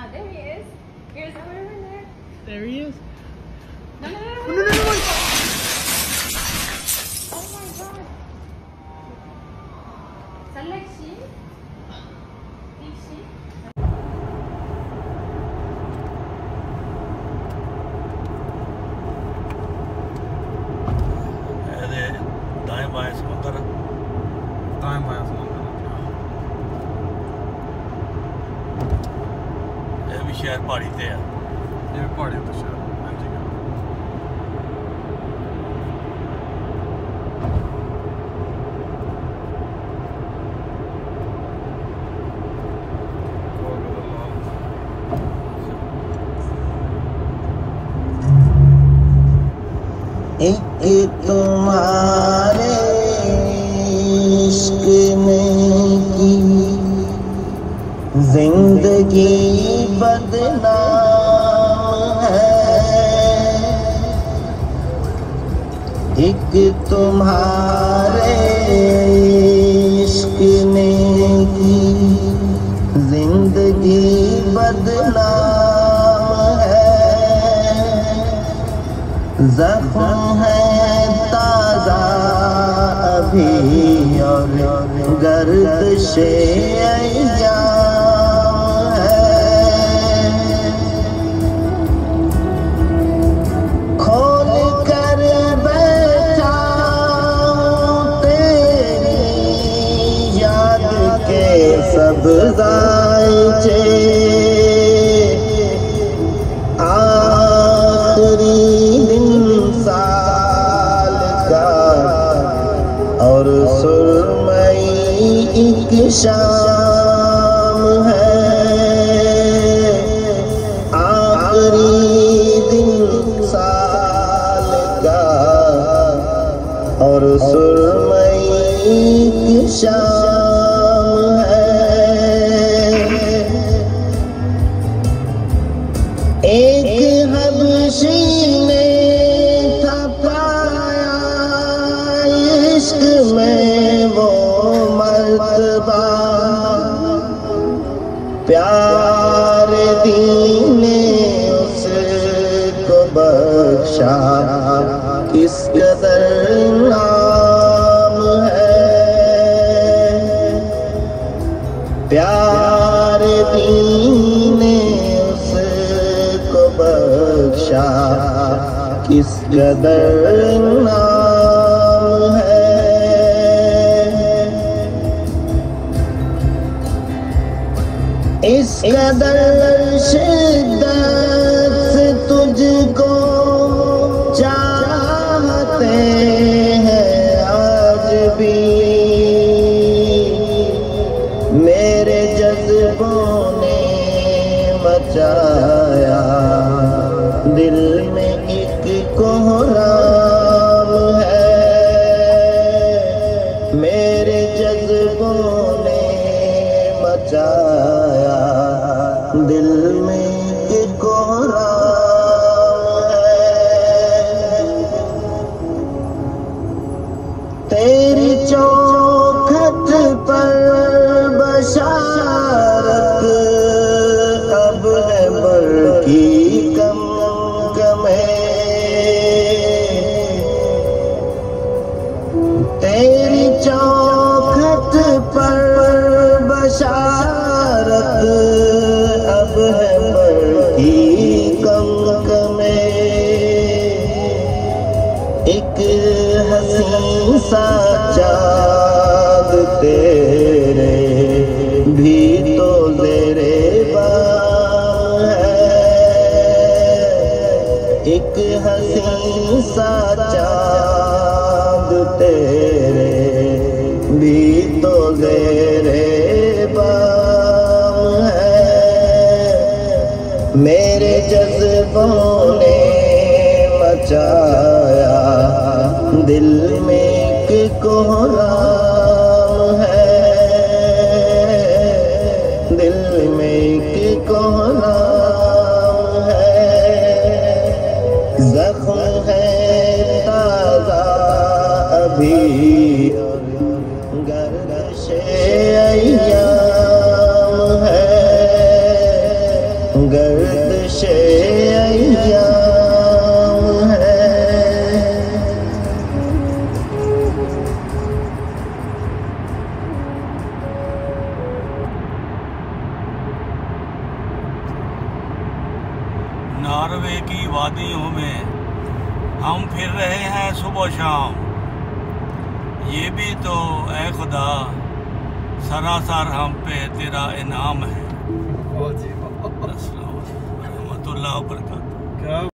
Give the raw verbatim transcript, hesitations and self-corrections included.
there he is. Here's over there. There he is. No, no, no, no, No, no, no, no. Oh my god. Select sheep. Each sheep. दाएं बाएं समुद्र दाएं बाएं समुद्र ये भी शहर पहाड़ी ते है ये भी पहाड़ी तो शहर हाँ जी एक तुम्हारे इश्क में की जिंदगी बदनाम है, एक तुम्हारे इश्क में की जिंदगी बदनाम है, ज़ख्म है ताज़ा अभी और गर्दिशे अय्याम है, खोल कर बैठा तेरी याद के सब ज़ायचे, और सुरमई एक शाम है, आखिरी दिन साल का और सुरमई एक शाम है, एक हबशी ने में वो मर्तबा प्यार दीने उसको बख्शा, किस कदर नाम है, प्यार दीने उसको बख्शा, किस कदर नाम है, इस कदर शिद्दत से तुझको चाहते हैं आज भी, मेरे जज्बों ने मचाया दिल में एक कोहराम है, मेरे जज्बों ने मचाया दिल में एक कोहराम है, तेरी चौखट पर बशारत अब है बल्कि कम कमे, तेरी चौखट पर बशारत अब है बल्कि कम कमे, एक हसीन सा चाँद तेरे भी तो ज़ेरे बाम है, एक हसीन सा चाँद तेरे भी तो ज़ेरे बाम है, मेरे जज्बों ने मचाया दिल में एक कोहराम है, दिल में एक कोहराम है, ज़ख्म है ताज़ा अभी गर्दिशे अय्याम है, मरवे की वादियों में हम फिर रहे हैं सुबह शाम। ये भी तो ऐ खुदा सरासर हम पे तेरा इनाम है। बहुत जी अस्सलाम वालेकुम रहमतुल्लाह व बरकातहू। क्या